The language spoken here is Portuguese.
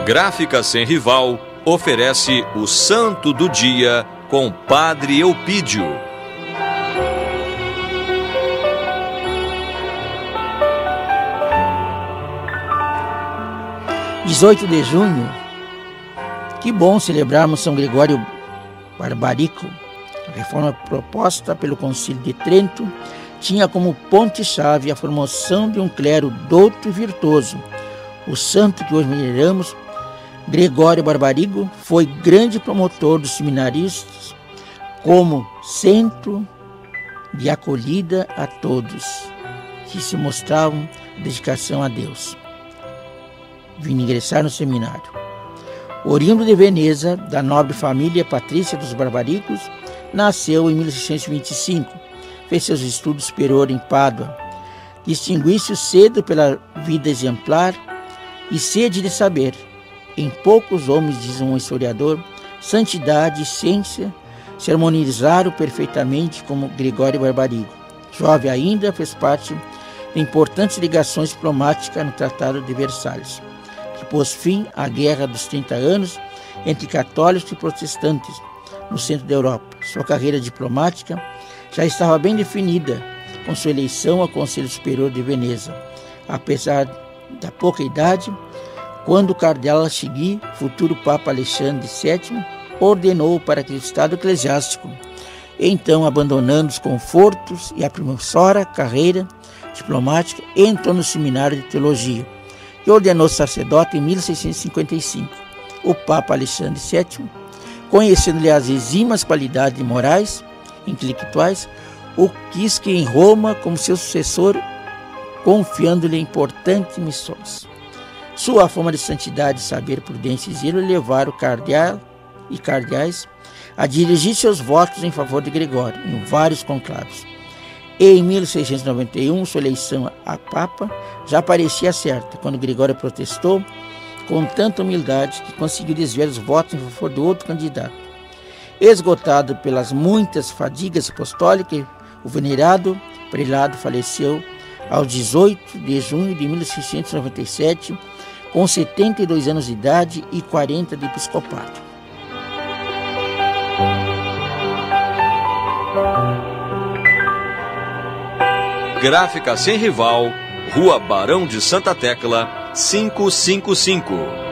Gráfica Sem Rival oferece o Santo do Dia com Padre Eupídio. – 18 de junho. Que bom celebrarmos São Gregório Barbarico. A reforma proposta pelo Concílio de Trento tinha como ponte-chave a formação de um clero douto e virtuoso. O santo que hoje veneramos, Gregório Barbarigo, foi grande promotor dos seminaristas como centro de acolhida a todos que se mostravam dedicação a Deus. Vindo ingressar no seminário. Oriundo de Veneza, da nobre família patrícia dos Barbaricos, nasceu em 1625. Fez seus estudos superiores em Pádua. Distinguiu-se cedo pela vida exemplar e sede de saber. Em poucos homens, diz um historiador, santidade e ciência se harmonizaram perfeitamente como Gregório Barbarigo. Jovem ainda, fez parte de importantes ligações diplomáticas no Tratado de Versalhes, que pôs fim à Guerra dos 30 Anos entre católicos e protestantes no centro da Europa. Sua carreira diplomática já estava bem definida com sua eleição ao Conselho Superior de Veneza. Apesar da pouca idade, quando o cardeal Chigi, futuro Papa Alexandre VII, ordenou para que o estado eclesiástico, então abandonando os confortos e a promissora carreira diplomática, entrou no seminário de teologia e ordenou sacerdote em 1655. O Papa Alexandre VII, conhecendo-lhe as exímias qualidades morais e intelectuais, o quis que em Roma como seu sucessor, confiando-lhe importantes missões. Sua fama de santidade, saber, prudência e zelo levaram o cardeal e cardeais a dirigir seus votos em favor de Gregório em vários conclaves. Em 1691, sua eleição a Papa já parecia certa, quando Gregório protestou com tanta humildade que conseguiu desviar os votos em favor do outro candidato. Esgotado pelas muitas fadigas apostólicas, o venerado prelado faleceu aos 18 de junho de 1697, com 72 anos de idade e 40 de episcopado. Gráfica Sem Rival, Rua Barão de Santa Tecla, 555.